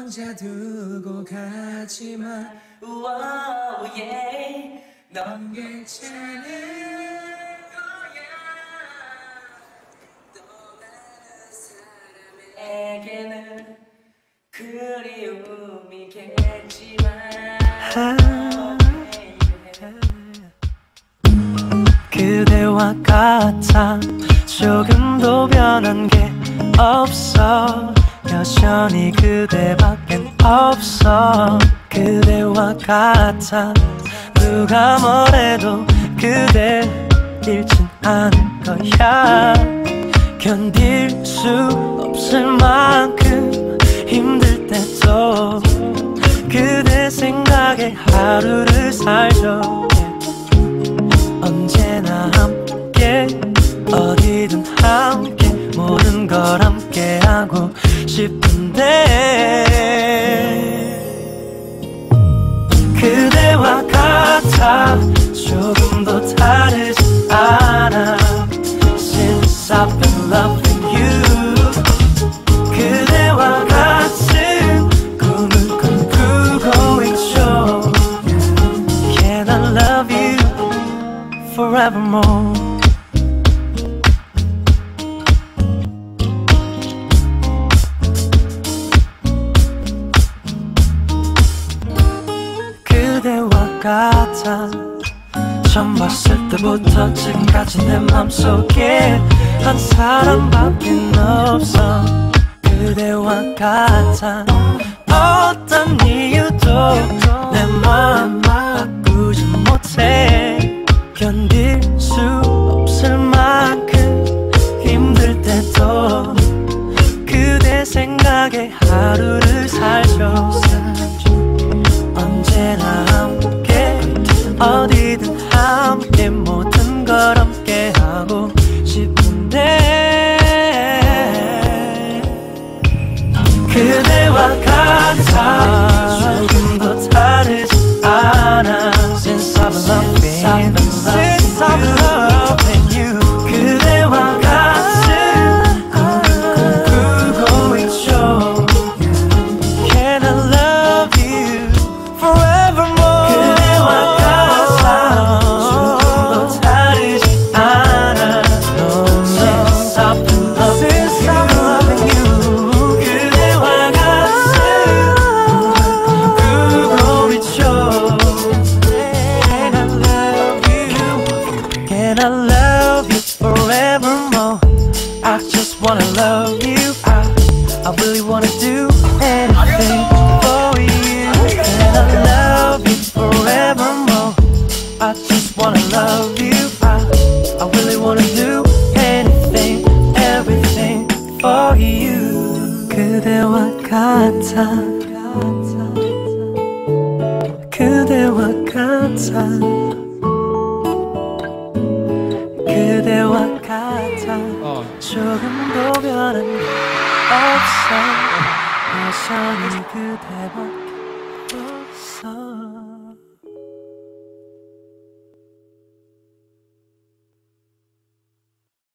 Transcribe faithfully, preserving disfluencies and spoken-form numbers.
혼자 두고 가지마. 우와, yeah. 넌 괜찮을 거야. 떠난 사람에게는 그리움이겠지만 그대와 같아 조금도 변한 게 없어. 여전히 그대밖엔 없어. 그대와 같아 누가 뭐래도 그대 잃진 않을 거야. 견딜 수 없을 만큼 힘들 때도 그대 생각에 하루를 살죠. 언제나 함께 어디든 함께 모든 걸 함께 하고 싶은데 그대와 같아 조금도 다르지 않아. Since I've been loving you 그대와 같은 꿈을 꿈꾸고 있죠. Can I love you forevermore. 그대와 같아 처음 봤을 때부터 지금까지 내 맘속에 한 사람밖에 없어. 그대와 같아 어떤 이유도 내 맘 바꾸지 못해. 견딜 수 없을 만큼 힘들 때도 그대 생각에 하루를 살죠. 언제나 함께 어디든 함께 모든 걸 함께 하고 싶은데 그대와 같아 조금도 다르지 않아. Since I've been loving Since I've been loving you 그대와 같은 꿈을 꾸고 있죠. Can I love you forevermore. 그대와 같아 조금도 다르지 않아. No, since I've been loving you 그대와 같은 꿈을 꾸고 있죠. Can I love you? Can I love you forevermore? I just wanna love you. I, I really wanna do anything for you. Can I love you forevermore? I just wanna love you. I, I really wanna do anything, everything for you. 그대와 같아 그대와 같아 그대와 같아 조금도 변한 게 없어. 여전히 그대밖에